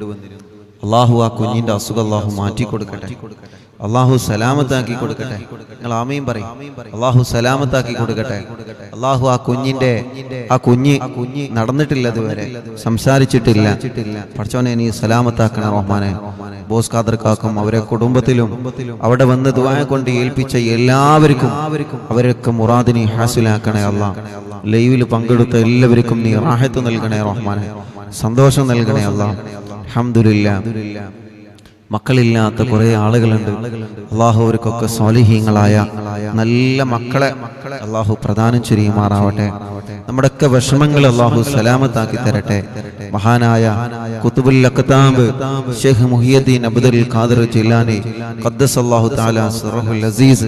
അള്ളാഹു ആ കുഞ്ഞിന്റെ അസുഖം അള്ളാഹു മാറ്റി കൊടുക്കട്ടെ, അള്ളാഹു സലാമത്താക്കി കൊടുക്കട്ടെ. നിങ്ങൾ ആമീൻ പറയും. അള്ളാഹു സലാമത്താക്കി കൊടുക്കട്ടെ. അള്ളാഹു ആ കുഞ്ഞ് നടന്നിട്ടില്ല, ഇതുവരെ സംസാരിച്ചിട്ടില്ല. പടച്ചോനെ നീ സലാമത്താക്കണ റഹ്മാനെ. ബോസ് ഖാദർക്കാക്കും അവരെ കുടുംബത്തിലും അവിടെ വന്ന് ദുആ കൊണ്ട് ഏൽപ്പിച്ച എല്ലാവർക്കും അവരൊക്കെ മുറാദിനെ ഹാസിലാക്കണേ അല്ലാഹ്. ലൈവിൽ പങ്കെടുത്ത എല്ലാവർക്കും നീ റാഹത്ത് നൽകണേ റഹ്മാനെ, സന്തോഷം നൽകണേ അല്ലാഹ്. അൽഹംദുലില്ലാഹ്. മക്കളില്ലാത്ത കുറെ ആളുകളുണ്ട്. അള്ളാഹു അവർക്കൊക്കെ സ്വാലിഹീങ്ങളായ നല്ല മക്കളെ അള്ളാഹു പ്രദാനം ചെയ്യുമാറാവട്ടെ. നമ്മുടെയൊക്കെ വിഷമങ്ങൾ അള്ളാഹു സലാമത്താക്കി തരട്ടെ. മഹാനായ ഖുതുബുൽ അഖ്താബ് Sheikh Muhiyuddin Abdul Qadir Jilani ഖദ്ദസല്ലാഹു തആല സിറഹുൽ അസീസ്,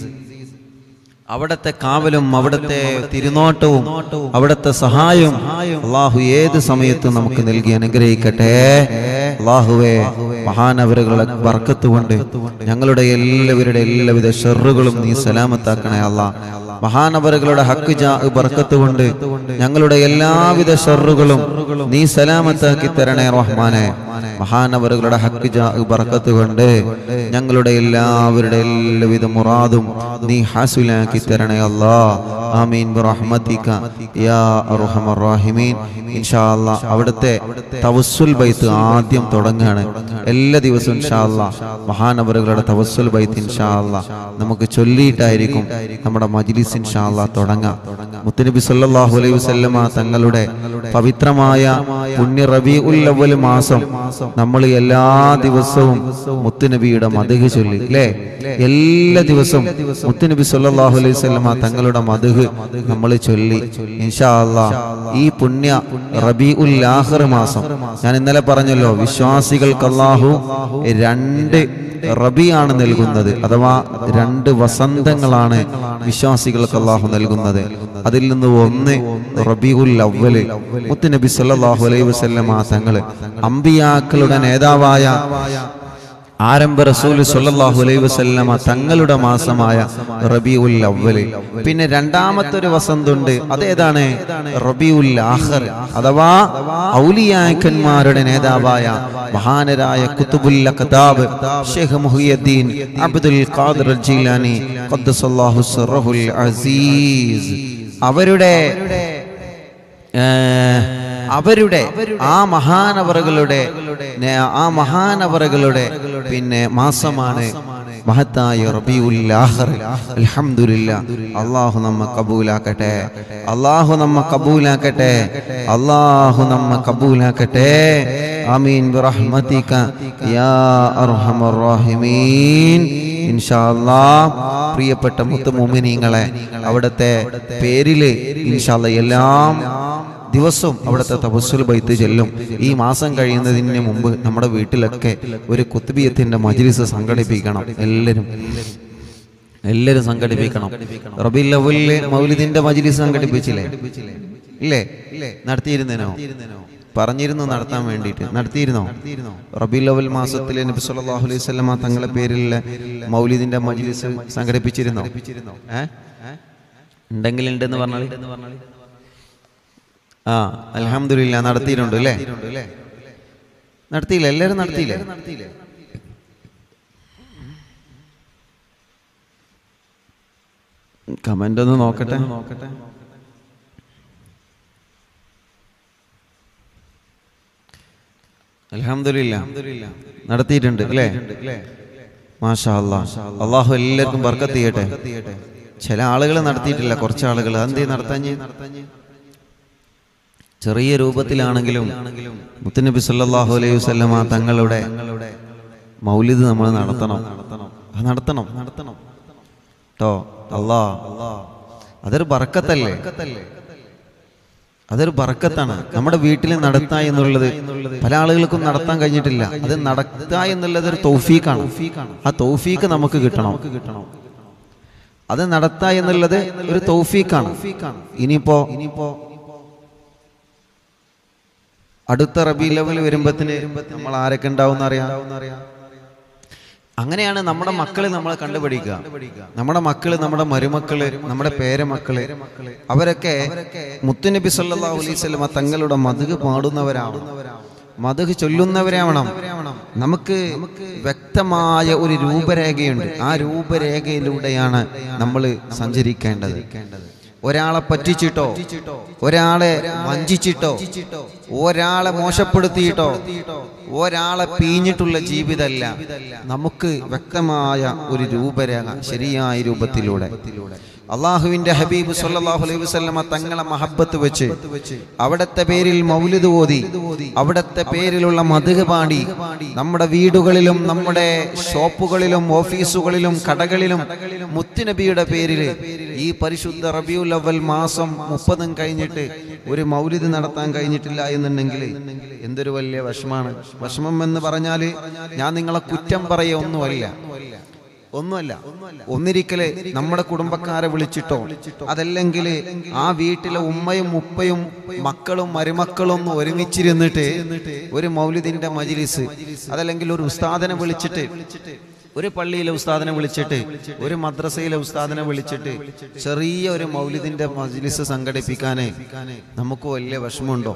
അവിടത്തെ കാവലും അവിടത്തെ തിരുനോട്ടവും അവിടത്തെ സഹായവും അള്ളാഹു ഏത് സമയത്തും നമുക്ക് നൽകി അനുഗ്രഹിക്കട്ടെ. അള്ളാഹുവേ, മഹാനവറുകളുടെ ബർക്കത്ത് കൊണ്ട് ഞങ്ങളുടെ എല്ലാവരുടെ എല്ലാവിധ ഷർറുകളും നീ സലാമത്താക്കണേ അല്ലാഹ്. മഹാനവറുകളുടെ ഹക്ക് ജാ ബർക്കത്ത് കൊണ്ട് ഞങ്ങളുടെ എല്ലാവിധ ഷർറുകളും നീ സലാമത്താക്കി തരണേ റഹ്മാനെ. മഹാനവറുകളുടെ ഹക്ക് ജാ ബർക്കത്ത് കൊണ്ട് ഞങ്ങളുടെ എല്ലാവരുടെ എല്ലാവിധ മുറാദും നീ ഹാസിലാക്കി തരണേ അല്ലാഹ്. ആമീൻ ബിറഹ്മതിക യാ അർഹമർ റഹീമീൻ. ഇൻഷാ അല്ലാഹ് അവിടുത്തെ തവസ്സുൽ ബൈത്ത് ആദ്യം തുടങ്ങുകയാണ്. എല്ലാ ദിവസവും ഇൻഷാ അല്ലാഹ് മഹാനവറുകളുടെ തവസ്സുൽ ബൈത്ത് ഇൻഷാ അല്ലാഹ് നമുക്ക് ചൊല്ലിയിട്ടായിരിക്കും നമ്മുടെ മജ്ലിസ് ഇൻഷാ അല്ലാഹ് തുടങ്ങാം. മുത്തുനബി സല്ലല്ലാഹു അലൈഹി വസല്ലമ തങ്ങളുടെ പവിത്രമായ പുണ്യ റബീഉൽ അവ്വൽ മാസം നമ്മൾ എല്ലാ ദിവസവും മുത്തുനബിയുടെ മദ്ഹ് ചൊല്ലി, അല്ലേ? എല്ലാ ദിവസവും മുത്തുനബി സല്ലല്ലാഹു അലൈഹി വസല്ലമ തങ്ങളുടെ മദ്ഹ് നമ്മൾ ചൊല്ലി ഇൻഷാ അല്ലാഹ് ഈ പുണ്യ റബീഉൽ ആഖിർ മാസം, ഞാൻ ഇന്നലെ പറഞ്ഞല്ലോ, വിശ്വാസികൾക്ക് അല്ലാഹു രണ്ട് റബിയാണ് നൽകുന്നത്, അഥവാ രണ്ട് വസന്തങ്ങളാണ് വിശ്വാസികൾക്ക് അല്ലാഹു നൽകുന്നത്. അതിൽ നിന്ന് ഒന്ന് റബീഉൽ അവ്വൽ. മുത്തുനബി സല്ലല്ലാഹു അലൈഹി വസല്ലമ തങ്ങൾ അമ്പിയാക്കളുടെ നേതാവായ ആരംഭ റസൂൽ സല്ലല്ലാഹു അലൈഹി വസല്ലമ തങ്ങളുടെ മാസമായ റബീഉൽ അവ്വൽ. പിന്നെ രണ്ടാമത്തെ ഒരു വസന്തമുണ്ട്, അതേതാണ്? റബീഉൽ ആഖിർ, അഥവാ ഔലിയാക്കന്മാരുടെ നേതാവായ മഹാനരായ ഖുതുബുൽ അഖ്താബ് Sheikh Muhiyuddin Abdul Qadir Jilani ഖദ്ദസല്ലാഹു സിറഹുൽ അസീസ് അവരുടെ ആ മഹാനവറുകളുടെ പിന്നെ മാസമാണ് മഹത്തായ റബീഉൽ ആഖിർ. അൽഹംദുലില്ലാഹ്. അല്ലാഹു നമ്മെ കബൂലാക്കട്ടെ, അല്ലാഹു നമ്മെ കബൂലാക്കട്ടെ, അല്ലാഹു നമ്മെ കബൂലാക്കട്ടെ. ആമീൻ ബിറഹ്മതിക യാ അർഹമർ റഹീമീൻ. ഇൻഷാ അല്ലാഹ് പ്രിയപ്പെട്ട മുത്തുമുഅ്മിനീങ്ങളെ, അവിടുത്തെ പേരില് ഇൻഷാ അല്ലാഹ് എല്ലാം ദിവസവും അവിടുത്തെ തവസ്സുൽ ബൈത്ത് ചെല്ലും. ഈ മാസം കഴിയുന്നതിന് മുമ്പ് നമ്മുടെ വീട്ടിലൊക്കെ ഒരു ഖുത്ബിയത്തിന്റെ മജ്ലിസ് സംഘടിപ്പിക്കണം. എല്ലാവരും സംഘടിപ്പിക്കണം. റബീഉൽ അവ്വലിലെ മൗലിദിന്റെ മജ്ലിസ് സംഘടിപ്പിച്ചില്ലേ? ഇല്ലേ? നടത്തിയിരുന്നോ? പറഞ്ഞിരുന്നു നടത്താൻ വേണ്ടിയിട്ട്. നടത്തിയിരുന്നോ? റബീഉൽ അവ്വൽ മാസത്തിൽ നബി സല്ലല്ലാഹു അലൈഹി വസല്ലമ തങ്ങളുടെ പേരിലുള്ള മൗലിദിന്റെ മജ്ലിസ് സംഘടിപ്പിച്ചിരുന്നോ? ഉണ്ടെങ്കിൽ ഉണ്ടെന്ന് പറഞ്ഞാൽ അൽഹംദുലില്ലാഹ് നടത്തിയിട്ടുണ്ട് അല്ലേ? നടത്തിയില്ല? എല്ലാവരും നടത്തിയില്ലേ? കമന്റ് ഒന്ന് നോക്കട്ടെ. അൽഹംദുലില്ലാഹ് നടത്തിയിട്ടുണ്ട് അല്ലേ? മാഷാ അല്ലാഹ്. അല്ലാഹു എല്ലാവർക്കും ബർക്കത്ത് ചെയ്യട്ടെ. ചില ആളുകൾ നടത്തിയിട്ടില്ല, കുറച്ച് ആളുകൾ. അതെന്തേ നടത്താഞ്ഞ്? ചെറിയ രൂപത്തിലാണെങ്കിലും മുത്തുനബി സല്ലല്ലാഹു അലൈഹി വസല്ലമ തങ്ങളുടെ മൗലിദ് നമ്മൾ നടത്തണം ട്ടോ. അതൊരു ബർക്കത്തല്ലേ? അതൊരു ബർക്കത്താണ്. നമ്മുടെ വീട്ടിൽ നടത്തുക എന്നുള്ളത് പല ആളുകൾക്കും നടത്താൻ കഴിഞ്ഞിട്ടില്ല. അത് നടത്തുക എന്നുള്ളത് ഒരു തൗഫീഖാണ്. ആ തൗഫീഖ് നമുക്ക് കിട്ടണം. അത് നടത്തുക എന്നുള്ളത് ഒരു തൗഫീഖാണ്. ഇനിയിപ്പോ അടുത്ത റബീഉൽ അവ്വൽ വരുമ്പത്തിന് നമ്മൾ ആരൊക്കെ ഉണ്ടാവും അറിയാം. അങ്ങനെയാണ് നമ്മുടെ മക്കള് നമ്മളെ കണ്ടുപിടിക്കുക. നമ്മുടെ മക്കള്, നമ്മുടെ മരുമക്കള്, നമ്മുടെ പേരമക്കള്, അവരൊക്കെ മുത്തുനബി സല്ലല്ലാഹു അലൈഹി വസല്ലമ തങ്ങളുടെ മദ്ഹ് പാടുന്നവരാണ്. മദ്ഹ് ചൊല്ലുന്നവരാവണം. നമുക്ക് വ്യക്തമായ ഒരു രൂപരേഖയുണ്ട്. ആ രൂപരേഖയിലൂടെയാണ് നമ്മൾ സഞ്ചരിക്കേണ്ടത്. ഒരാളെ പറ്റിച്ചിട്ടോ, ഒരാളെ വഞ്ചിച്ചിട്ടോ, ഒരാളെ മോശപ്പെടുത്തിയിട്ടോ, ഒരാളെ പീഞ്ഞിട്ടുള്ള ജീവിതമല്ല. നമുക്ക് വ്യക്തമായ ഒരു രൂപരേഖ ശരിയായ രൂപത്തിലൂടെ അള്ളാഹുവിന്റെ ഹബീബ് സല്ലല്ലാഹു അലൈഹി വസല്ലമ തങ്ങളെ മഹബ്ബത്ത് വെച്ച് അവിടത്തെ പേരിൽ മൗലിദ് ഓതി, അവിടത്തെ പേരിലുള്ള മദ്ഹ് പാടി നമ്മുടെ വീടുകളിലും നമ്മുടെ ഷോപ്പുകളിലും ഓഫീസുകളിലും കടകളിലും മുത്തുനബിയുടെ പേരിൽ ഈ പരിശുദ്ധ റബീഉൽ അവ്വൽ മാസം 30 കഴിഞ്ഞിട്ട് ഒരു മൗലിദ് നടത്താൻ കഴിഞ്ഞിട്ടില്ല എന്നുണ്ടെങ്കിൽ എന്തൊരു വലിയ വിഷമാണ്. വിഷമം എന്ന് പറഞ്ഞാൽ ഞാൻ നിങ്ങളെ കുറ്റം ഒന്നുമല്ല. ഒന്നിരിക്കല് നമ്മുടെ കുടുംബക്കാരെ വിളിച്ചിട്ടോ, അതല്ലെങ്കിൽ ആ വീട്ടിലെ ഉമ്മയും ഉപ്പയും മക്കളും മരുമക്കളും ഒന്ന് ഒരുമിച്ചിരുന്നിട്ട് ഒരു മൗലിദിന്റെ മജ്ലിസ്, അതല്ലെങ്കിൽ ഒരു ഉസ്താദിനെ വിളിച്ചിട്ട്, ഒരു പള്ളിയിലെ ഉസ്താദിനെ വിളിച്ചിട്ട്, ഒരു മദ്രസയിലെ ഉസ്താദിനെ വിളിച്ചിട്ട് ചെറിയ ഒരു മൗലിദിന്റെ മജ്ലിസ് സംഘടിപ്പിക്കാനേ നമുക്ക് വലിയ വിഷമമുണ്ടോ?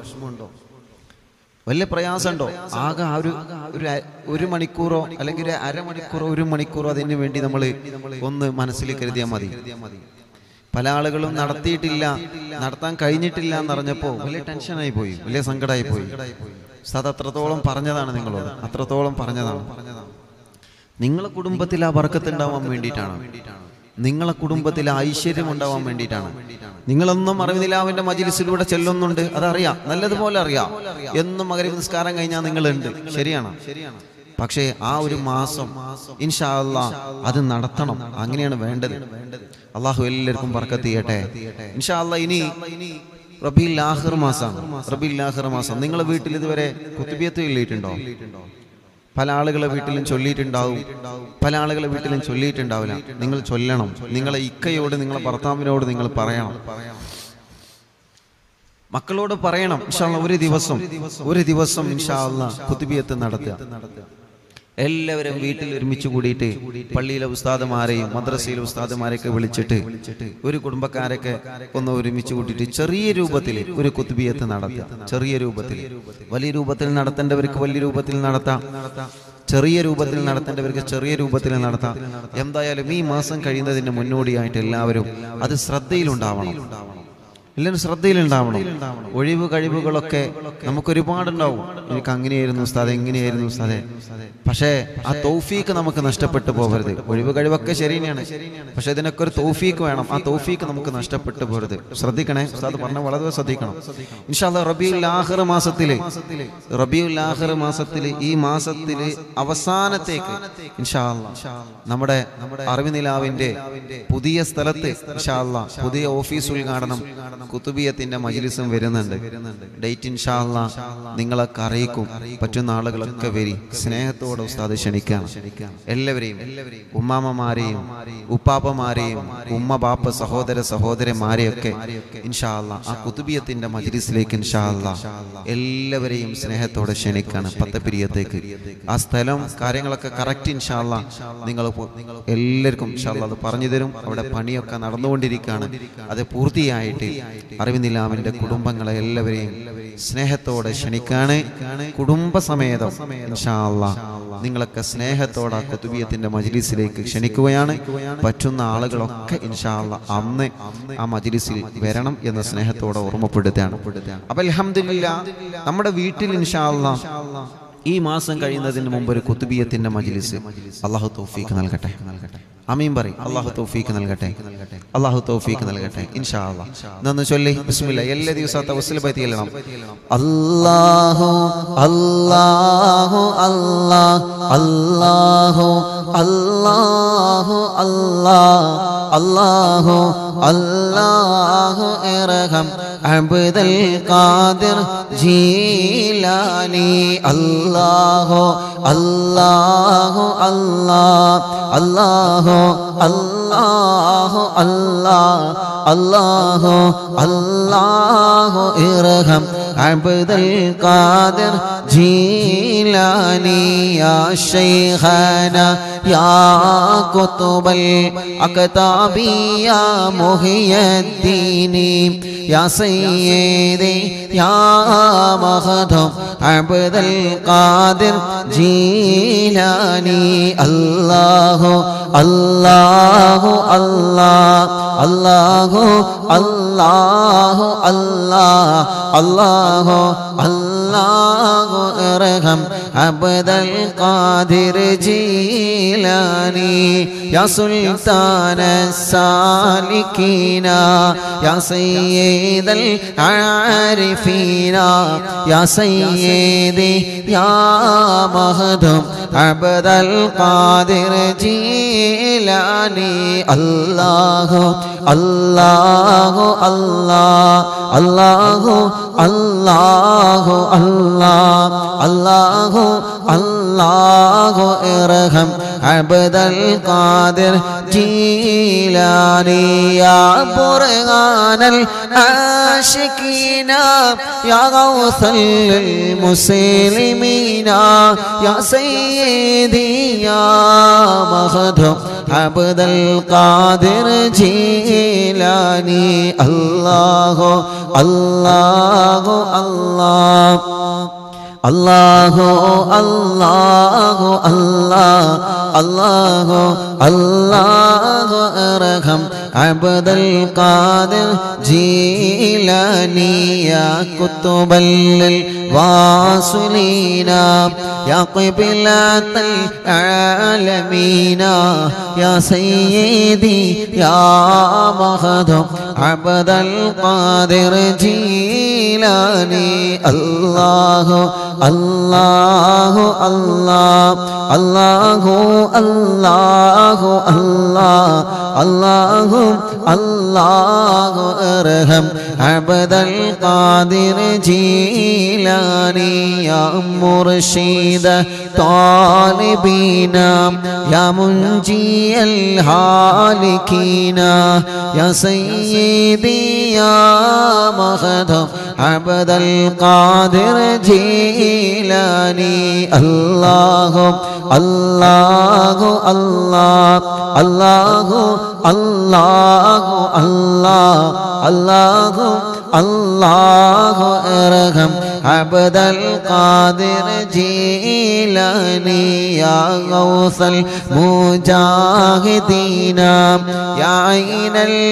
വലിയ പ്രയാസമുണ്ടോ? ആകെ ഒരു മണിക്കൂറോ അല്ലെങ്കിൽ ഒരു അരമണിക്കൂറോ 1 മണിക്കൂറോ അതിന് വേണ്ടി നമ്മൾ ഒന്ന് മനസ്സിൽ കരുതിയാൽ മതി. പല ആളുകളും നടത്താൻ കഴിഞ്ഞിട്ടില്ല എന്നറിഞ്ഞപ്പോൾ വലിയ ടെൻഷനായി പോയി, വലിയ സങ്കടമായി പോയി. ഉസ്താദ് അത്രത്തോളം പറഞ്ഞതാണ് നിങ്ങളോട്, അത്രത്തോളം പറഞ്ഞതാണ്. നിങ്ങളെ കുടുംബത്തിൽ ആ ബർക്കത്ത് ഉണ്ടാവാൻ വേണ്ടിയിട്ടാണ്, നിങ്ങളെ കുടുംബത്തിൽ ഐശ്വര്യം ഉണ്ടാവാൻ വേണ്ടിയിട്ടാണ്. നിങ്ങളൊന്നും അറിവിനിലാവിന്റെ മജ്ലിസിലൂടെ ചെല്ലുന്നുണ്ട്, അതറിയാം, നല്ലതുപോലെ അറിയാം. എന്നും മഗ്‌രിബ് നിസ്കാരം കഴിഞ്ഞാൽ നിങ്ങളുണ്ട്, ശരിയാണ്. പക്ഷേ ആ ഒരു മാസം ഇൻഷാ അല്ലാഹ് അത് നടത്തണം. അങ്ങനെയാണ് വേണ്ടത്. അള്ളാഹു എല്ലാവർക്കും ബർക്കത്ത് ചെയ്യട്ടെ ഇൻഷാ അല്ലാഹ്. ഇനി റബീഉൽ ആഖിർ മാസം നിങ്ങളെ വീട്ടിൽ ഇതുവരെ ഖുതുബിയത്ത് ചൊല്ലിയിട്ടുണ്ടോ? പല ആളുകളെ വീട്ടിലും ചൊല്ലിയിട്ടുണ്ടാവും, പല ആളുകളെ വീട്ടിലും ചൊല്ലിയിട്ടുണ്ടാവില്ല. നിങ്ങൾ ചൊല്ലണം. നിങ്ങളെ ഇക്കയോട്, നിങ്ങളെ ഭർത്താവിനോട് നിങ്ങൾ പറയണം, മക്കളോട് പറയണം. ഇൻഷാ അല്ലാഹ് ഒരു ദിവസം ഇൻഷാ അല്ലാഹ് ഖുതുബിയത്ത് നടത്തുക. എല്ലാവരും വീട്ടിൽ ഒരുമിച്ച് കൂടിയിട്ട് പള്ളിയിലെ ഉസ്താദുമാരെയും മദ്രസയിലെ ഉസ്താദുമാരെയൊക്കെ വിളിച്ചിട്ട് ഒരു കുടുംബക്കാരൊക്കെ ഒന്ന് ഒരുമിച്ച് കൂട്ടിയിട്ട് ചെറിയ രൂപത്തിൽ ഒരു ഖുതുബിയത്ത് നടത്തുക. ചെറിയ രൂപത്തിൽ, വലിയ രൂപത്തിൽ നടത്തേണ്ടവർക്ക് വലിയ രൂപത്തിൽ നടത്താം, ചെറിയ രൂപത്തിൽ നടത്തേണ്ടവർക്ക് ചെറിയ രൂപത്തിൽ നടത്താം. എന്തായാലും ഈ മാസം കഴിയുന്നതിന് മുന്നോടിയായിട്ട് എല്ലാവരും അത് ശ്രദ്ധയിലുണ്ടാവണം. എല്ലാവരും ശ്രദ്ധയിലുണ്ടാവണം. ഒഴിവ് കഴിവുകളൊക്കെ നമുക്കൊരുപാടുണ്ടാവും. എനിക്ക് അങ്ങനെയായിരുന്നു ഉസ്താദെ, എങ്ങനെയായിരുന്നു ഉസ്താദെ. പക്ഷേ ആ തൗഫീക്ക് നമുക്ക് നഷ്ടപ്പെട്ടു പോകരുത്. ഒഴിവ് കഴിവൊക്കെ ശരിയാണ്, പക്ഷെ ഇതിനൊക്കെ ഒരു തൗഫീക്ക് വേണം. ആ തൗഫീക്ക് നമുക്ക് നഷ്ടപ്പെട്ടു പോകരുത്. ശ്രദ്ധിക്കണേ, ഉസ്താദ് പറഞ്ഞ വളരെ ശ്രദ്ധിക്കണം. ഇൻഷാ അല്ലാഹ് റബീഉൽ ആഖിർ മാസത്തില് ഈ മാസത്തില് അവസാനത്തേക്ക് ഇൻഷാ അല്ലാഹ് നമ്മുടെ അറിവിനിലാവിന്റെ പുതിയ സ്ഥലത്ത് ഇൻഷാ അല്ലാഹ് പുതിയ ഓഫീസ് ഉദ്ഘാടനം, ഖുതുബിയത്തിന്റെ മജ്ലിസും വരുന്നുണ്ട്. ഡേറ്റ് ഇൻഷാ അല്ലാഹ് നിങ്ങളൊക്കെ അറിയിക്കും. പറ്റുന്ന ആളുകളൊക്കെ വരി. സ്നേഹത്തോടെ ഉസ്താദ് ക്ഷണിക്കണം എല്ലാവരെയും, ഉമ്മാമ്മമാരെയും ഉപ്പാപ്പമാരെയും ഉമ്മ ബാപ്പ സഹോദര സഹോദരന്മാരെയൊക്കെ ഇൻഷാ അല്ലാഹ് ആ ഖുതുബിയത്തിന്റെ മജ്ലിസിലേക്ക് ഇൻഷാ അല്ലാഹ് എല്ലാവരെയും സ്നേഹത്തോടെ ക്ഷണിക്കണം. പത്തപ്പിരിയത്തേക്ക് ആ സ്ഥലം കാര്യങ്ങളൊക്കെ കറക്റ്റ് ഇൻഷാ അല്ലാഹ് നിങ്ങൾ എല്ലാവർക്കും ഇൻഷാ അല്ലാഹ് അത് പറഞ്ഞു തരും. അവിടെ പണിയൊക്കെ നടന്നുകൊണ്ടിരിക്കുകയാണ്. അത് പൂർത്തിയായിട്ട് അറിവിനിലാവിന്റെ കുടുംബങ്ങളെ എല്ലാവരെയും സ്നേഹത്തോടെ ക്ഷണിക്കാണ്. കുടുംബസമേതം ഇൻഷാ അല്ലാഹ് നിങ്ങളൊക്കെ സ്നേഹത്തോടെ ഖുതുബിയത്തിന്റെ മജ്ലിസിലേക്ക് ക്ഷണിക്കുകയാണ്. പറ്റുന്ന ആളുകളൊക്കെ ഇൻഷാ അല്ലാഹ് അന്ന് ആ മജ്ലിസിൽ വരണം എന്ന് സ്നേഹത്തോടെ ഓർമ്മപ്പെടുത്തുകയാണ്. അപ്പോൾ അൽഹംദുലില്ലാഹ് നമ്മുടെ വീട്ടിൽ ഇൻഷാ അല്ലാഹ് ഈ മാസം കഴിയുന്നതിന് മുമ്പ് ഒരു ഖുതുബിയത്തിന്റെ മജ്ലിസ് അല്ലാഹു തൗഫീഖ് നൽകട്ടെ. ആമീൻ പറയ്. അല്ലാഹു തൗഫീഖ് നൽകട്ടെ, അല്ലാഹു തൗഫീഖ് നൽകട്ടെ ഇൻഷാ അല്ലാഹ്. നന്ന് ചൊല്ലി ബിസ്മില്ലാഹ്. എല്ലാ ദിവസവും തവസ്സുൽ ബൈത്ത് ചെല്ലണം. അല്ലാഹു അല്ലാഹു അല്ലാഹു അല്ലാഹു അല്ലാഹു അല്ലാഹു അല്ലാഹു ഇർഹം അബ്ദുൽ ഖാദിർ ജീലാനി. അല്ലാഹു അല്ലാഹു അല്ലാഹു അല്ലാഹു الله الله الله الله ارحم عبد القادر جيلاني يا شيخنا يا قطب الأقطاب يا محي الدين يا سيدي يا مخدوم عبد القادر جيلاني الله الله الله الله الله الله الله الله ارحم عبد القادر جيلاني يا سلطان السالكين يا سيد العارفين يا سيدي يا مخدوم عبد القادر جيلاني الله الله الله الله الله الله الله الله ارحم عبد القادر جيلاني يا برهان العاشقين يا غوث المسلمين يا سيدي يا مخدوم عبد القادر جيلاني الله الله الله الله الله الله الله الله ارحم عبد القادر جيلاني يا قطب الواصلين يا قبلة العالمين يا سيدي يا مخدوم عبد القادر جيلاني الله الله الله الله الله الله الله الله ارحم عبد القادر جيلاني يا مرشد طالبين يا منجي الهالكين يا سيدي يا مخدوم عبد القادر جيلاني الله الله الله الله الله الله الله الله ارحم عبد القادر جيلاني يا غوث المجاهدين يا عين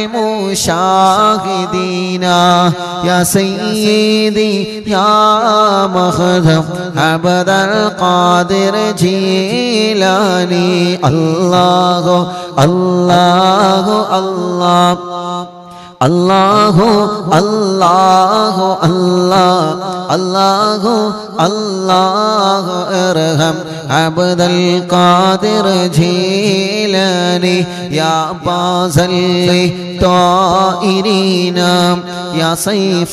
المشاهدين يا سيدي يا مخدوم عبد القادر جيلاني الله الله الله الله الله الله الله الله ارحم عبد القادر جيلاني يا باز الطائرين يا سيف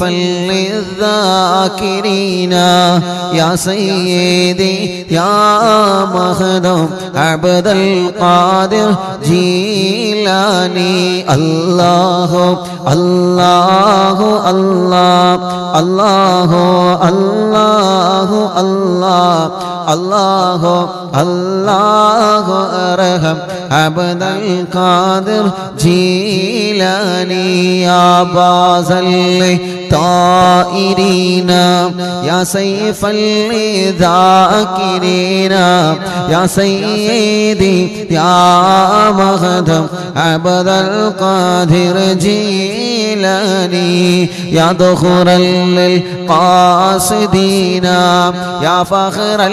للذاكرين يا سيدي يا مخدوم عبد القادر جيلاني الله الله الله الله الله الله الله الله ارحم عبد القادر جيلاني يا باز الطائرين يا سيف الذاكرين يا سيدي يا مخدوم عبد القادر جيلاني يا ذخرا للقاصدين يا فخرا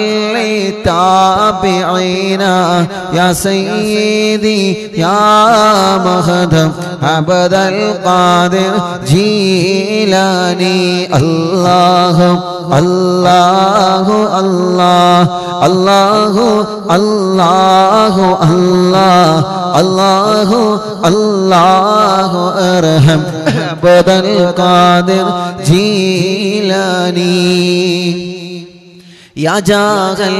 للتابعين يا سيدي يا مخدوم عبد القادر جيلاني الله الله الله الله الله الله الله الله ارحم عبد القادر جيلاني يا جاهل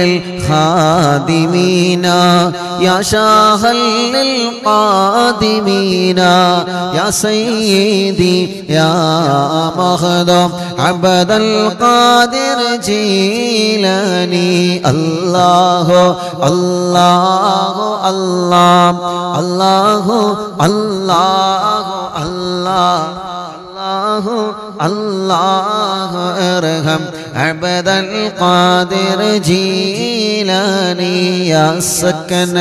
للخادمين يا شاهل للقادمين يا سيدي يا مخدوم عبد القادر جيلاني الله الله الله الله الله الله الله ارحم عبد القادر جيلاني يا سكن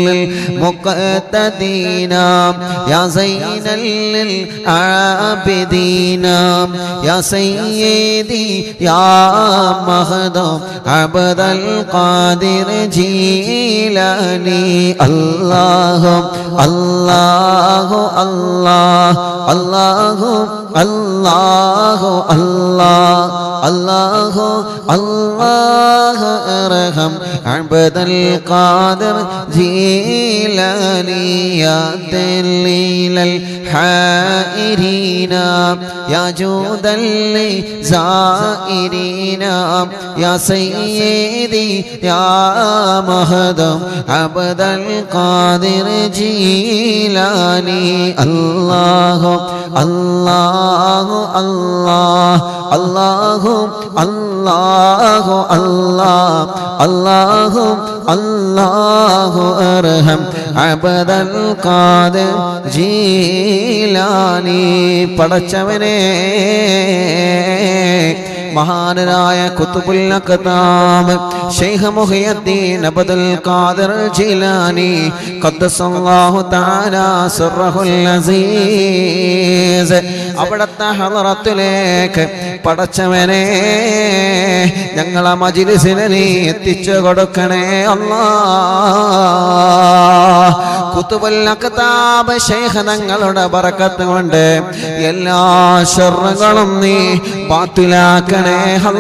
المقتدين يا زين للعابدين يا سيدي يا مخدوم عبد القادر جيلاني الله الله الله الله الله الله الله الله ارحم عبد القادر جيلاني يا دليل الحائرين يا جود للزائرين يا سيدي يا مخدوم عبد القادر جيلاني الله الله الله الله الله الله الله الله ارحم عبد القادر جيلاني പടച്ചവനെ മഹാനായ ഖുത്ബുൽ അഖ്താബ് Sheikh Muhiyuddin Abdul Qadir Jilani ഖദ്ദസല്ലാഹു തആല സിർറഹുൽ അസീസ് അവിടുത്തെ ഹളറത്തിലേക്ക് പടച്ചവനെ ഞങ്ങളെ മജ്ലിസിനെ നീ എത്തിച്ചു കൊടുക്കണേ അല്ലാഹ്. ഖുത്ബുൽ അഖ്താബ് ശൈഖ് തങ്ങളുടെ ബറക്കത്ത് കൊണ്ട് എല്ലാ ശർറുകളും നീ ബാത്തിലാക്കണേ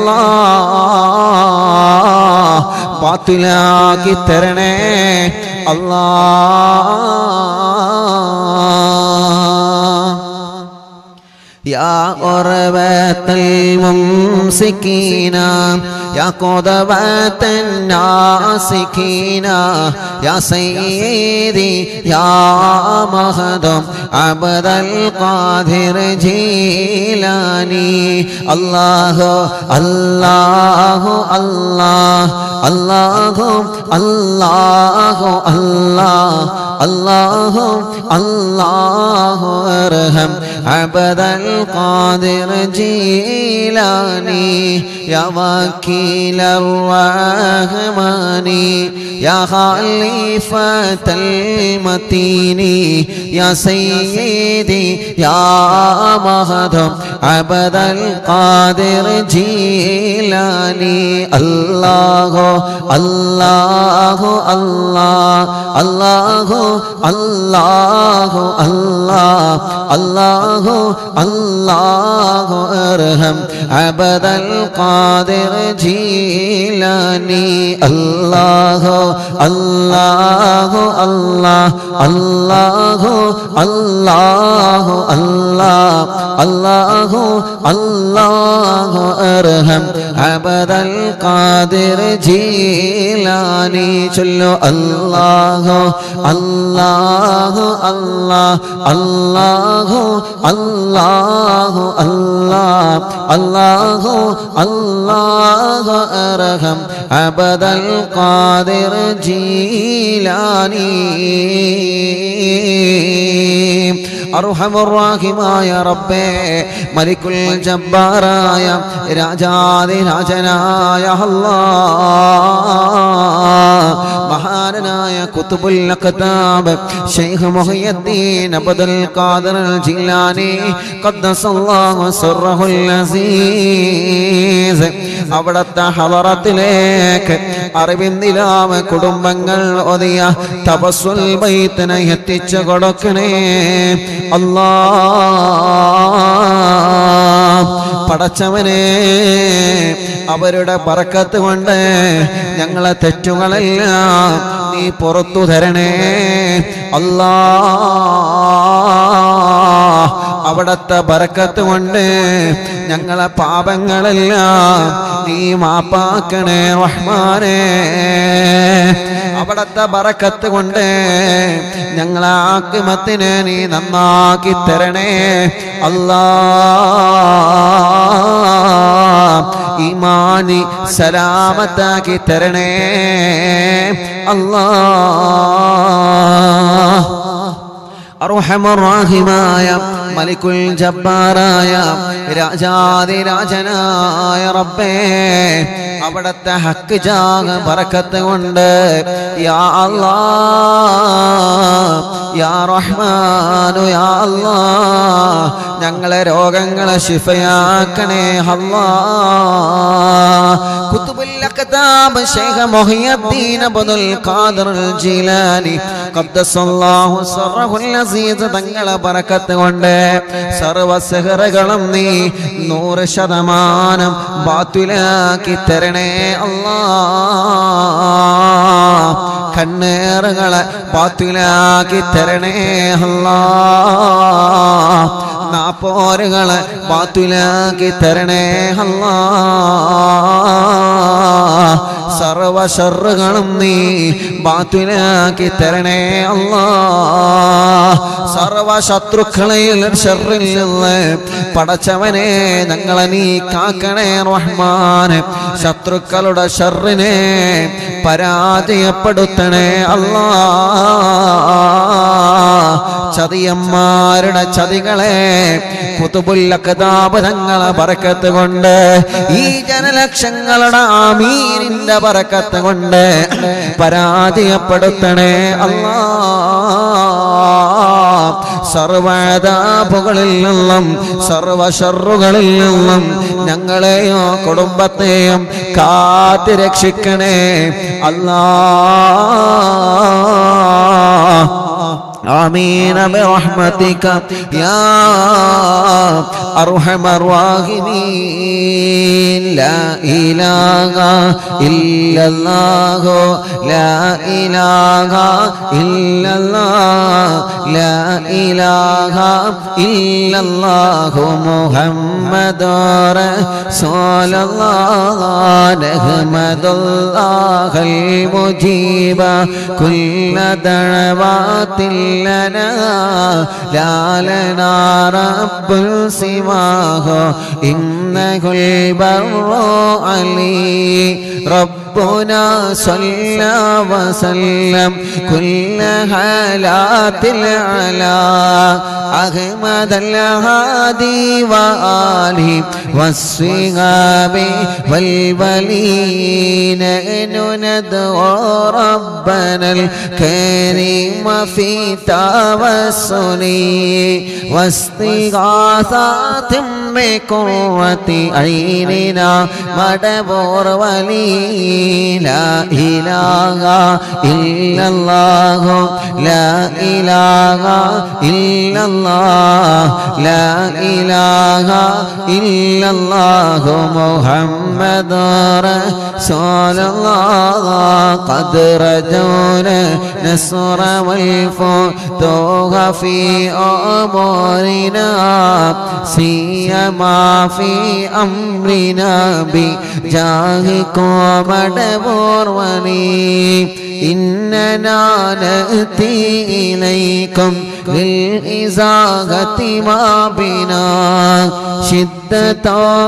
അല്ലാഹ്, ബാത്തിലാക്കി തരണേ അല്ലാഹ്. يا قربة الممسكين يا قدوة الناسكين يا سيدي يا مخدوم عبد القادر جيلاني الله الله الله الله الله الله الله الله ارحم عبد القادر جيلاني يا وكيل الرحمن يا خليفة المتين يا سيدي يا مخدوم عبد القادر جيلاني الله الله الله الله الله الله الله الله ارحم عبد القادر جيلاني الله الله الله الله الله الله الله الله ارحم عبد القادر جيلاني صلوا الله الله الله الله الله الله الله الله ارحم عبد القادر جيلاني أرحم الراحمين يا ربي ملك الجبار يا രാജാതി രാജനായ അല്ലാഹ് മഹാനായ ഖുത്ബുൽ അഖ്താബ് Sheikh Muhiyuddin Abdul Qadir Jilani ഖദ്ദസല്ലാഹു സിർറഹുൽ അസീസ് അവിടുത്തെ ഹളറത്തിലേക്ക് അറിവിന്ദിലാവ് കുടുംബങ്ങൾ ഒതിയ തബസ്സുൽ ബൈത്തിനെ എത്തിച്ചു കൊടുക്കണേ അല്ലാഹ്. പടച്ചവനെ അവരുടെ ബറക്കത്ത് കൊണ്ട് ഞങ്ങളെ തെറ്റുകളെല്ലാം നീ പുറത്തു തരണേ അല്ലാഹ്. അവിടത്തെ ബറക്കത്ത് കൊണ്ട് ഞങ്ങളെ പാപങ്ങളെല്ലാം നീ മാപ്പാക്കണേ റഹ്മാനേ. അവിടത്തെ ബറക്കത്ത് കൊണ്ട് ഞങ്ങളെ ആഖിബത്തിനെ നീ നന്നാക്കി തരണേ അല്ലാഹ്. ഈമാനി സലാമത്താക്കി തരണേ അല്ലാഹ്. അർഹമർ റഹീമായ മലിക്കുൽ ജബ്ബാറായ രാജാതിരാജനായ റബ്ബേ, അവിടത്തെ ഹക്ക് ജാഗ ബറക്കത്ത് കൊണ്ട് യാ അല്ലാഹ് യാ റഹ്മാനു യാ അല്ലാഹ് ഞങ്ങളെ രോഗങ്ങളെ ശിഫയാക്കണേ അല്ലാഹ്. കുതുബുൽ അഖ്താബ് Sheikh Muhiyuddin Abdul Qadir Jilani ഖദ്ദസല്ലാഹു സർറഹുൽ അസീസ് തങ്ങളെ ബറക്കത്ത് കൊണ്ട് സർവ സിഹറുകളും നീ 100% ബാത്തിലാക്കി തരണേ അല്ലാഹ്. കണ്ണേറുകളെ ബാത്തിലാക്കി തരണേ അല്ലാഹ്. നാപ്പോരുകളെ ബാത്തിലാക്കി തരണേ അല്ലാഹ്. സർവ ശർറുകളും നീ ബാത്തിലാക്കി തരണേ അല്ലാഹ്. സർവ ശത്രുക്കളെയും ശർറിൽ നിന്ന് പടച്ചവനെ ഞങ്ങളെ നീ കാക്കണേ റഹ്മാനെ. ശത്രുക്കളുടെ ശർറിനെ പരാജയപ്പെടുത്തണേ അല്ലാഹ്. ചതിയന്മാരുടെ ചതികളെ കുതുബുൽ അഖ്താബ് തങ്ങളെ ബറക്കത്ത് കൊണ്ട് ഈ ജനലക്ഷങ്ങളുടെ ആമീനിന്റെ ബറക്കത്ത് കൊണ്ട് പരാജയപ്പെടുത്തണേ അല്ലാഹ്. സർവ്വദാപുകളിൽ നിന്നും സർവ ശർറുകളിൽ നിന്നും ഞങ്ങളെയോ കുടുംബത്തെയും കാത്ത് രക്ഷിക്കണേ അല്ലാഹ്. آمين برحمتك يا أرحم الراحمين. لا إله إلا الله لا إله إلا الله لا إله إلا الله محمد رسول الله. نحمد الله المجيب كل دعوات لنا لا لنا رب سواه إنه البر علي ربنا صلى وسلم كل حالات على أحمد الهادي وآله والصحاب والولين. ندعو ربنا الكريم في توسلي واستغاثات بقرة عيننا مدبور ولي. لا إله إلا الله لا إله إلا الله لا إله إلا الله محمد رسول الله. قد رجونا نصر والفتوح في أمورنا سيما في أمرنا بجاهكم مدبور ولي. إننا نأتي إليكم للإزاغة ما بنا شدة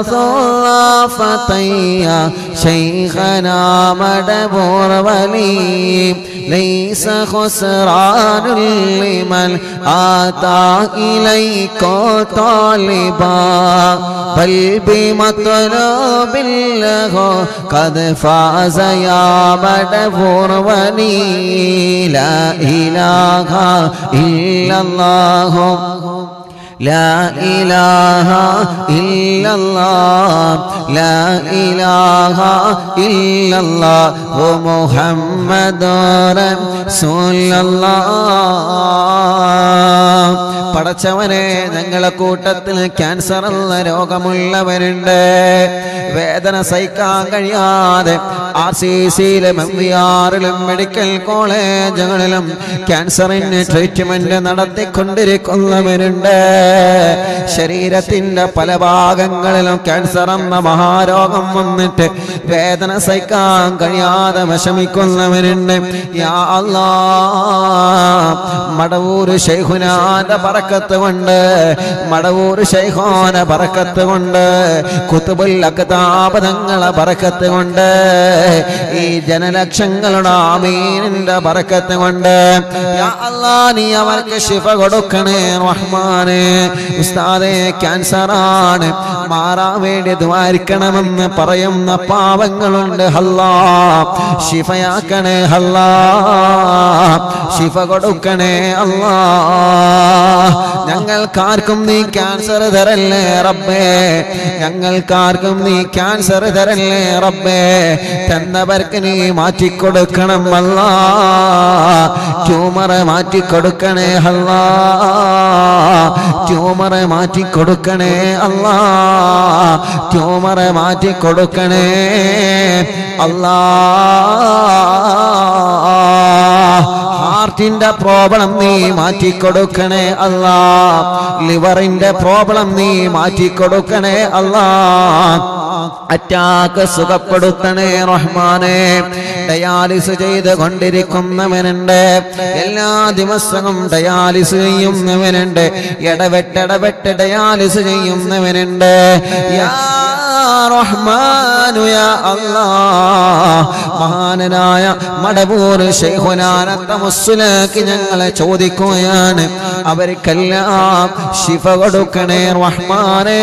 ضعفتي شيخنا مدبور ولي. ليس خسران لمن آتى إليك طالبا بل بمطلوب له قد فاز يا مدبور ولي. لا إله إلا الله لا إله إلا الله لا إله إلا الله محمد رسول الله. പടച്ചവനെ ഞങ്ങളെ കൂട്ടത്തിൽ ക്യാൻസർ എന്ന രോഗമുള്ളവരുണ്ട്. വേദന സഹിക്കാൻ കഴിയാതെ RCCയിലും MVRലും മെഡിക്കൽ കോളേജുകളിലും ക്യാൻസറിന് ട്രീറ്റ്മെന്റ് നടത്തിക്കൊണ്ടിരിക്കുന്നവരുണ്ട്. ശരീരത്തിന്റെ പല ഭാഗങ്ങളിലും ക്യാൻസർ എന്ന മഹാരോഗം വന്നിട്ട് വേദന സഹിക്കാൻ കഴിയാതെ വിഷമിക്കുന്നവരുണ്ട്. യാ അല്ലാഹ്, മടവൂർ ശൈഖുനാന്റെ ബറക്കത്ത് കൊണ്ട്, മടവൂർ ശൈഖോന ബറക്കത്ത് കൊണ്ട്, ഖുതുബുൽ അഖ്താബ് തങ്ങളെ ബറക്കത്ത് കൊണ്ട്, ഈ ജനലക്ഷങ്ങളുടെ ആമീനിന്റെ ബറക്കത്ത് കൊണ്ട് യാ അല്ലാഹ് നീ അവർക്ക് ശിഫ കൊടുക്കണേ റഹ്മാനേ. ഉസ്താദേ ക്യാൻസർ ആണ്, മാറാൻ വേണ്ടി ദ്വാരിക്കണമെന്ന് പറയുന്ന പാവങ്ങളുണ്ട്. അല്ലാഹ് ശിഫയാക്കണേ, അല്ലാഹ് ശിഫ കൊടുക്കണേ അല്ലാഹ്. ഞങ്ങൾക്കാർക്കും നീ ക്യാൻസർ തരല്ലേ റബ്ബേ, ഞങ്ങൾക്കാർക്കും നീ ക്യാൻസർ തരല്ലേ റബ്ബേ. തന്നവർക്ക് നീ മാറ്റിക്കൊടുക്കണം അല്ലാഹ്. ട്യൂമർ മാറ്റിക്കൊടുക്കണേ അല്ലാഹ്, ട്യൂമർ മാറ്റിക്കൊടുക്കണേ അല്ലാഹ്, ട്യൂമർ മാറ്റിക്കൊടുക്കണേ അല്ലാഹ്. ഹാർട്ടിന്റെ പ്രോബ്ലം നീ മാറ്റിക്കൊടുക്കണേ അല്ലാഹ്, ലിവറിന്റെ പ്രോബ്ലം നീ മാറ്റിക്കൊടുക്കണേ അല്ലാഹ്. അറ്റാക്ക് സുഖപ്പെടുത്തണേ റഹ്മാനേ. ഡയാലിസ് ചെയ്ത് കൊണ്ടിരിക്കുന്നവനുണ്ട്, എല്ലാ ദിവസവും ഡയാലിസ് ചെയ്യുന്നവനുണ്ട്, ഇടവിട്ട് ഡയാലിസ് ചെയ്യുന്നവനുണ്ട്. യാ റഹ്മാനു യാ അല്ലാഹ്, മഹാനായ മടവൂർ ശൈഖുനാനത്ത മുസ്ലിക്ക് ഞങ്ങളെ ചോദിക്കുകയാണ്, അവർക്കെല്ലാം ശിഫ കൊടുക്കണേ റഹ്മാനേ.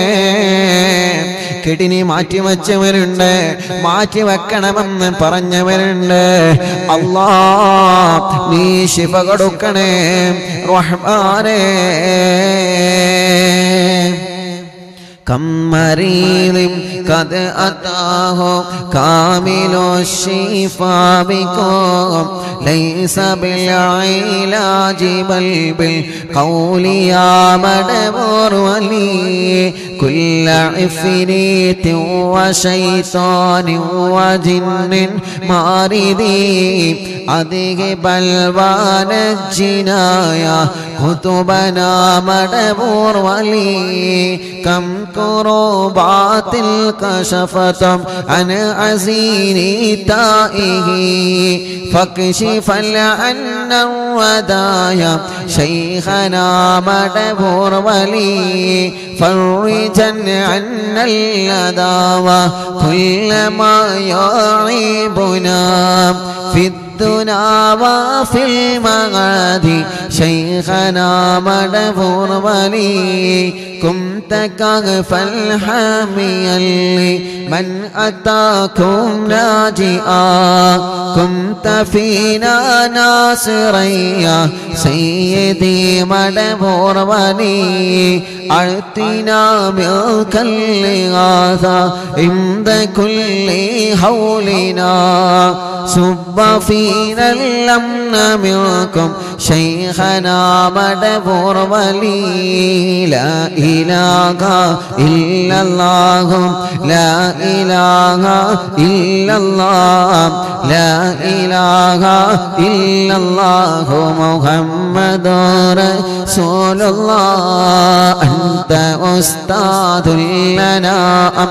കിഡ്നി മാറ്റിവെച്ചവരുണ്ട്, മാറ്റിവെക്കണമെന്ന് പറഞ്ഞവരുണ്ട്. അല്ലാഹ് നീ ശിഫ കൊടുക്കണേ റഹ്മാനേ. كم مريض قد أتاه كامل الشفاء بكم ليس بالعلاج بل بالقول يا مدبر ولي كل عفريت وشيطان وجن ماردي أذهب البان الجنايا كتبنا مدبر ولي كم كروبات كشفتم عن عزير تائه فاكشف عنا الودايا شيخنا مدبر ولي فرجا عنا الأذى كل ما يعيبنا في الدنا وفي المغاد شيخنا مدبر ولي كنت كهف الحامي من أتاكم ناجئا كنت فينا ناصريا سيدي مدبر ولي أعطنا ملك الإغاثة عند كل حولنا صب فينا الأمن منكم شيخنا مدبر ولي لا إله إلا الله لا إله إلا الله لا إله إلا الله محمد رسول الله أنت أستاذ لنا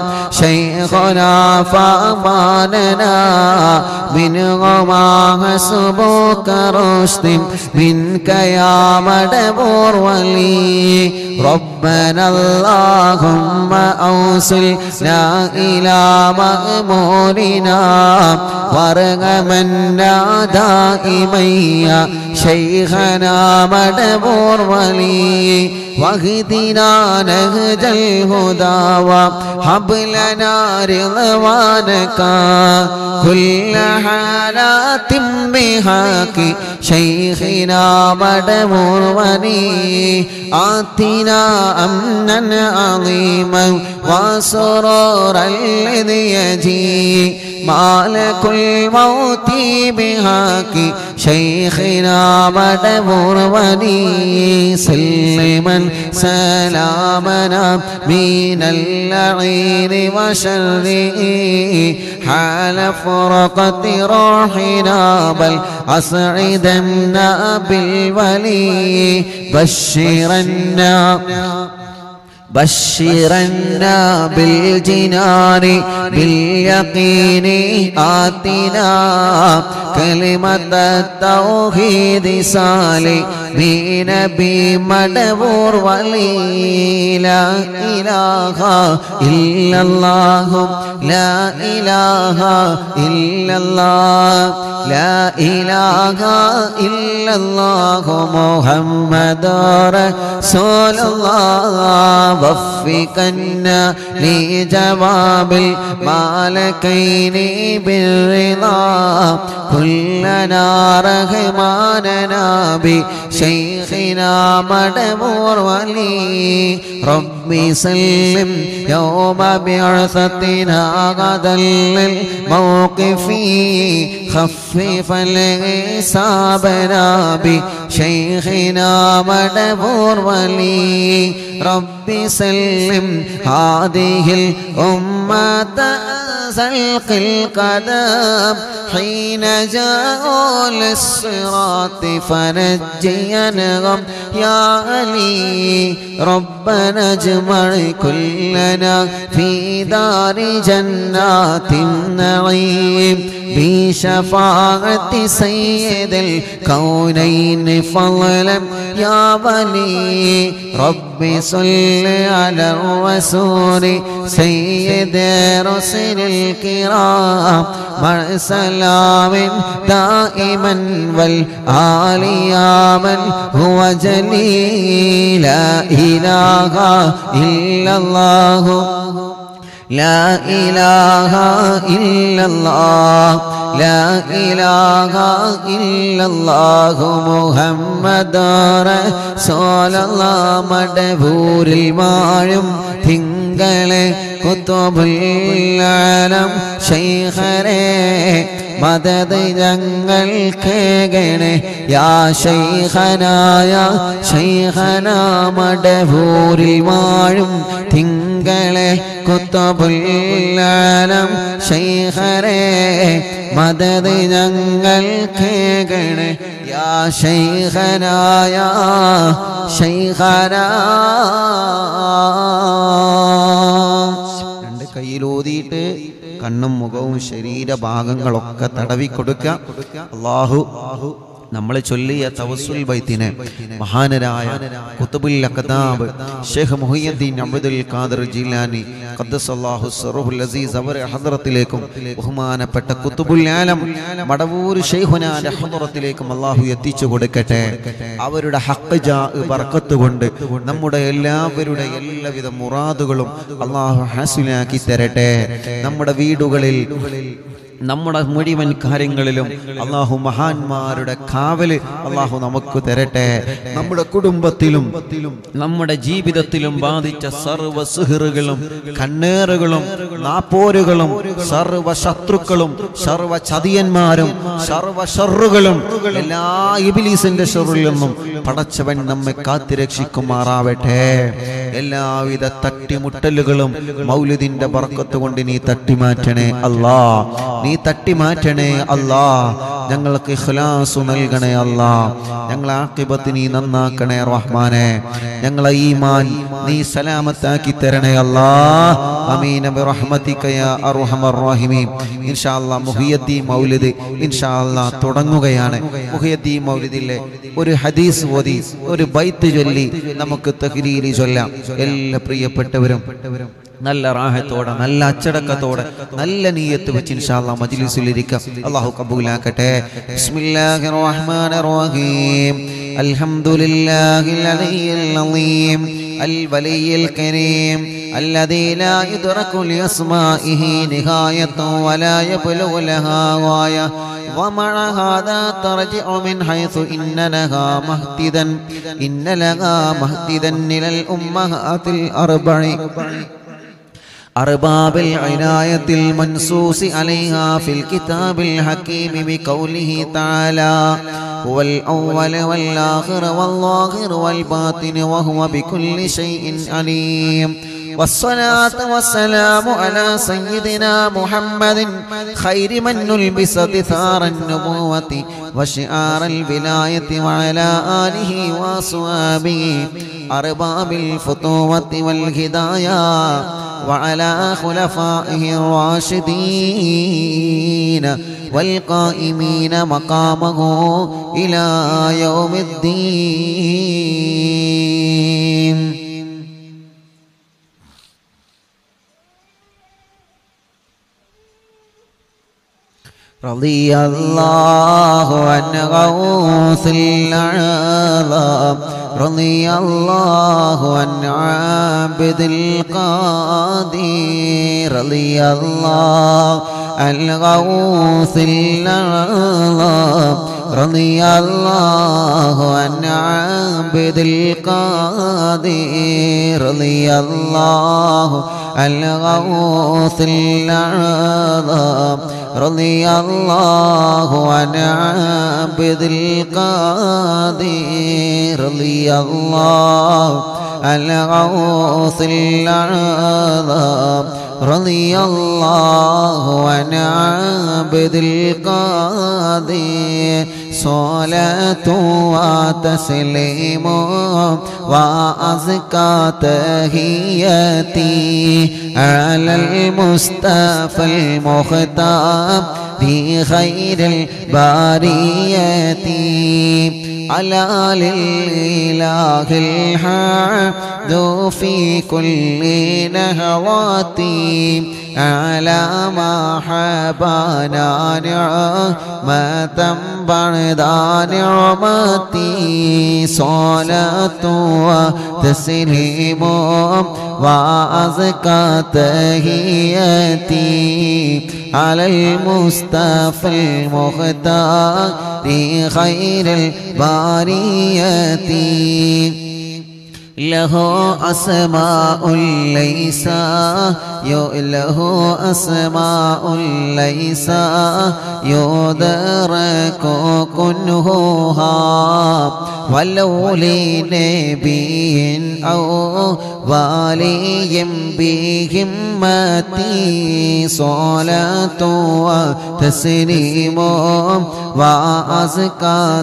شيخنا فأماننا منهما حسبك رشد منك يا مدبر ولي ربنا اللهم أوصلنا إلى مأمورنا وارحمنا دائما يا شيخنا مدبر ولي واهدنا نهج الهدى وهب لنا رضوانك كل حالات بحق شيخنا مدبر ولي آتنا أمنا عظيما وسرورا الذي يجي مالك الموت بحق شيخنا مدبور ولي سلما سلامنا من اللعين وشره حال فرقة روحنا بل أسعدنا بالولي بشرنا بالجنان باليقين آتنا كلمة التوحيد سالمين بمدبور ولي لا إله إلا الله لا إله إلا الله لا إله إلا الله محمد رسول الله وفقنا لجواب المالكين بالرضا كلنا رحماننا بشيخنا مدبور ولي ربي سلم يوم بعثتنا غدا للموقف خفف الحسابنا بشيخنا مدبور ولي ربي سلم هذه الأمة زلق القدم حين جاءوا للصراط فنجينهم يا علي ربنا اجمع كلنا في دار جنات النعيم بشفاعة سيد الكونين فضلا يا ولي ربي صل على الرسول سيد رسل الكرام مع سلام دائما والآل يا من هو جليل لا إله إلا الله لا إله إلا الله لا إله إلا الله محمد رسول الله مدبور المعلم തിങ്കളെ കുതുബുൽ ശൈഖരേ മദദ് ഞങ്ങൾക്കേകണേ യാ ശൈഖനായ ശൈഖന മടബൂരിൽ വാഴും തിങ്കളെ കുതുബുൽ ശൈഖരേ മദദ് ഞങ്ങൾക്കേകണേ യാ ശൈഖനായ ശൈഖന കയ്യിലൂതിയിട്ട് കണ്ണും മുഖവും ശരീരഭാഗങ്ങളൊക്കെ തടവി കൊടുക്കുക. അല്ലാഹു നമ്മളെ ചൊല്ലിയ തവസ്സുൽ ബൈത്തിനെ മഹാനരായ ഖുതുബുൽ അഖ്താബ് Sheikh Muhayyiddin Abdul Qadir Jilani ഖദ്ദസല്ലാഹു സിർറുൽ അസീസ് അവരെ ഹദ്റത്തിലേക്കും ബഹുമാനപ്പെട്ട ഖുതുബുൽ ആലം മടവൂർ ശൈഖുനാന്റെ ഹദ്റത്തിലേക്കും അല്ലാഹു എത്തിച്ചു കൊടുക്കട്ടെ. അവരുടെ ഹഖ് ജാ ബർക്കത്ത് കൊണ്ട് നമ്മുടെ എല്ലാവരുടെ എല്ലാവിധ മുറാദുകളും അല്ലാഹു ഹാസിലാക്കി തരട്ടെ. നമ്മുടെ വീടുകളിൽ നമ്മുടെ മുഴുവൻ കാര്യങ്ങളിലും അല്ലാഹു മഹാന്മാരുടെ കാവല് അല്ലാഹു നമുക്ക് തരട്ടെ. നമ്മുടെ കുടുംബത്തിലും നമ്മുടെ ജീവിതത്തിലും ബാധിച്ച സർവ്വ സിഹ്റുകളും കണ്ണേറുകളും നാപ്പോരുകളും സർവ്വ ശത്രുക്കളും സർവ്വ ചതിയന്മാരും സർവ്വ ഷർറുകളും എല്ലാ ഇബ്ലീസിന്റെ ഷർറിൽ നിന്നും പടച്ചവൻ നമ്മെ കാത്തുരക്ഷിക്കുമാറാവട്ടെ. എല്ലാവിധ തട്ടിമുട്ടലുകളും മൗലിദിന്റെ ബർക്കത്ത് കൊണ്ട് നീ തട്ടിമാറ്റണേ അല്ലാ, നീ തട്ടിമാറ്റണേ അല്ലാ. ഞങ്ങൾക്ക് ഇഖ്ലാസ് നൽകണേ അല്ലാ. ഞങ്ങളെ ആഖിബത്ത് നീ നന്നാക്കണേ റഹ്മാനെ. ഞങ്ങളെ ഈമാൻ നീ സലാമത്താക്കി തരണേ അല്ലാ. ആമീൻ ബിറഹ്മതിക യാ അർഹമർ റഹീമീൻ. ഇൻഷാ അല്ലാഹ് മുഹിയദ്ദീൻ മൗലിദ് ഇൻഷാ അല്ലാഹ് തുടങ്ങുകയാണ്. മുഹിയദ്ദീൻ മൗലിദിലെ ഒരു ഹദീസ് ഓതി ഒരു ബൈത്ത് ചൊല്ലി നമുക്ക് തഹ്ലീൽ ചൊല്ലാം. എല്ലാ പ്രിയപ്പെട്ടവരും നല്ല റാഹത്തോടെ നല്ല അച്ചടക്കത്തോടെ നല്ല നിയ്യത്ത് വെച്ച് ഇൻഷാ അല്ലാഹ് മജ്ലിസിൽ ഇരിക്കാം. അല്ലാഹു ഖബൂലാക്കട്ടെ. ബിസ്മില്ലാഹിർ റഹ്മാനിർ റഹീം. അൽഹംദുലില്ലാഹിൽ അലിയ്യിൽ അളീം അൽ വലിയിൽ കരീം الذي لا يدرك لأسمائه نهاية ولا يبلغ لها غاية ومع هذا ترجع من حيث إن لها مهتدا إلى الأمهات الأربع أرباب العناية المنصوص عليها في الكتاب الحكيم بقوله تعالى هو الأول والآخر والظاهر والباطن وهو بكل شيء عليم. والصلاة والسلام على سيدنا محمد خير من نلبس دثار النبوة وشعار الولاية وعلى آله وأصحابه أرباب الفتوة والهداية وعلى خلفائه الراشدين والقائمين مقامه إلى يوم الدين. رضي الله عن غوث الأعظم رضي الله عن عابد القادر رضي الله عن غوث الأعظم رضي الله عن عابد القادر رضي الله عن غوث الأعظم رضي الله عن عابد القادر رضي الله عن غوث الأعظم رضي الله عن عابد القادر صلاة وتسليم وأزكى تحياتي على المصطفى المختار في خير البرية على لله الحمد في كل نهواتي على ما حبانا نعمة بعد نعمتي صلاة وتسليم وأزكى تحياتي على المصطفى المختار خير البرية له أسماء ليس له أسماء ليس يدرك كنهها ولو لنبي أو ولي بهمتي صلاة وتسليم وأزكى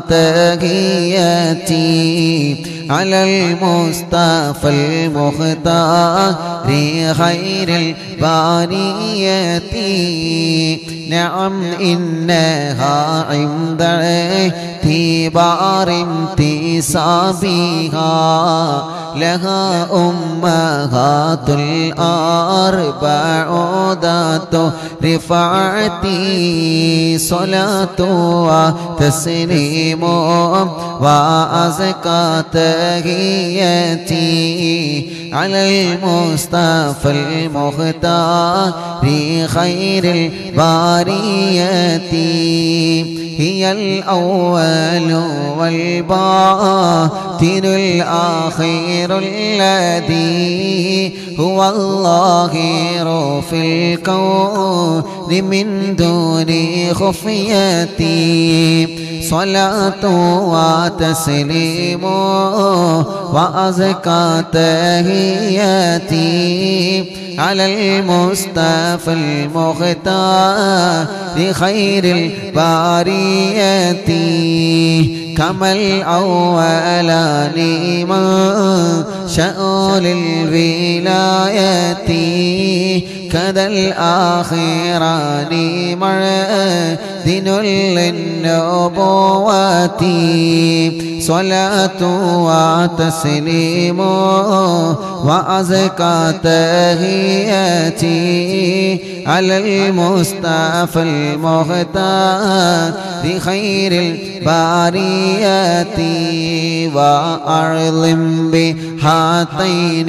تحياتي على المصطفى المختار خير البرية نعم إنها عند اعتبار انتسابها لها أمهات الأربع ذات رفعتي صلاة وتسليم وأزكى تحياتي على المصطفى المختار خير البرية هي الأول والباطن الآخر الذي هو الظاهر في الكون من دون خفيتي صلاة وتسليم وأزكى تحياتي على المصطفى المختار خير البرية كما الأولان ما شاء للولاية كذا الآخران معدن للنبوة صلاة وتسليم وأزكى تحياتي على المصطفى المختار بخير البرية وأعظم بهاتين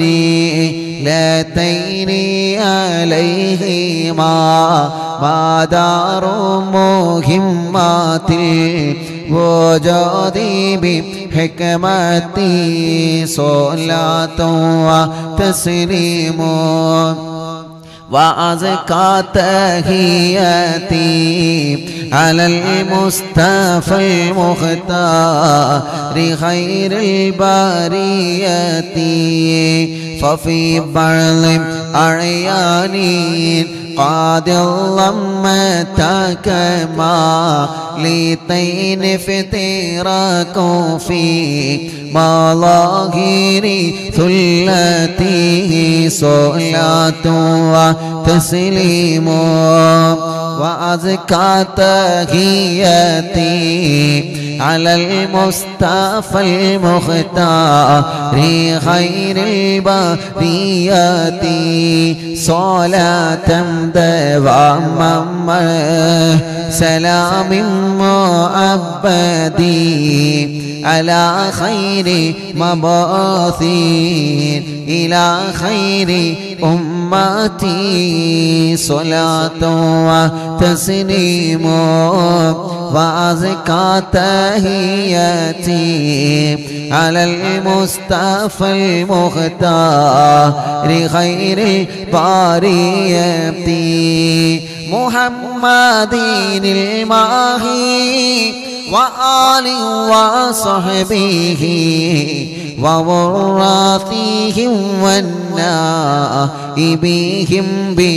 لتين عليهما مدار مهمات الوجود بحكمتي صلاة وتسليم وأزكى تحياتي على المصطفى المختار خير البرية ففي بعض أعياني قد ضمتك ما لتين فتراك في مظاهر ثلته صلاة وتسليم وأزكى تحياتي على المصطفى المختار خير البرية صلاة دواما سلام مؤبدي على خير مبعوثين إلى خير أمتي صلاة وتسليم وأزكى تحياتي على المصطفى المختار خير البرية محمد الماهي وآل وصحبه ووراثهم والنائبهم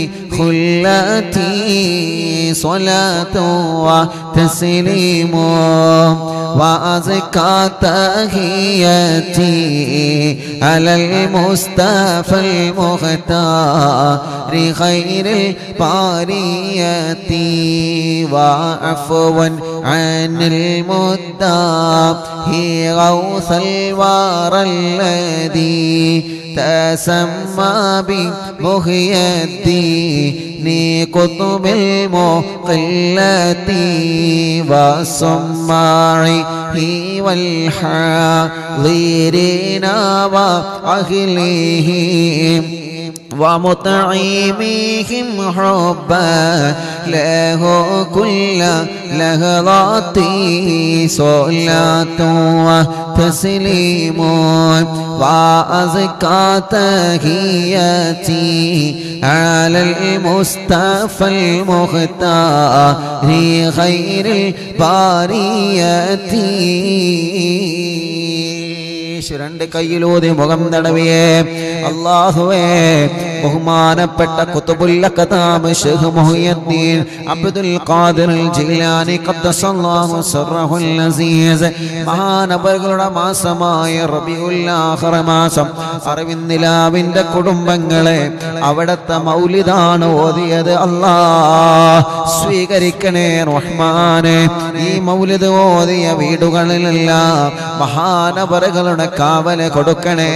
بخلتي صلاة وتسليم وأزكى تحياتي على المصطفى المختار خير البرية وعفوا عن المدعي غوث الورى الذي تسمى بمحيي الدين قطب المقلة والسماع والحاضرين وأهلهم ومطعميهم حبا له كل لحظاتي صلاة وتسليم وأزكى تحياتي على المصطفى المختار خير البرية രണ്ട് കയ്യിലൂതി മുഖം തടവിയേ അല്ലാഹുവേ ബഹുമാനപ്പെട്ട ഖുതുബുൽ അഖ്താബ് Sheikh Muhayyiddin Abdul Qadir Jilani ഖദ്ദസല്ലാഹു സിർറഹുൽ അസീസ് മഹാനബികളുടെ മാസമായ റബീഉൽ ആഖിർ മാസം അറിവിന്ദിലാവിന്റെ കുടുംബങ്ങളെ അവിടത്തെ മൗലിദാണ് ഓതിയത് അല്ലാഹ് സ്വീകരിക്കണേ റഹ്മാനെ ഈ മൗലിദ് ഓതിയ വീടുകളിലെല്ലാം മഹാനബികളുടെ കാവല് കൊടുക്കണേ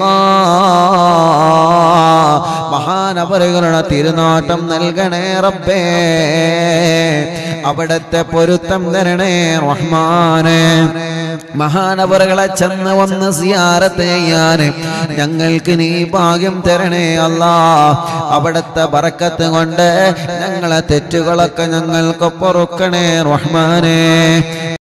അല്ലാഹ് മഹാനവറുകളുടെ തിരുനാട്ടം നൽകണേ റബ്ബേ അവിടത്തെ പൊരുത്തം തരണേ റഹ്മാനെ മഹാനവറുകളെ ചെന്ന് വന്ന് സിയാറത്ത് ചെയ്യാൻ ഞങ്ങൾക്ക് നീ ഭാഗ്യം തരണേ അല്ലാഹ് അവിടത്തെ ബറക്കത്ത് കൊണ്ട് ഞങ്ങളെ തെറ്റുകളൊക്കെ ഞങ്ങൾക്ക് പൊറുക്കണേ റഹ്മാനെ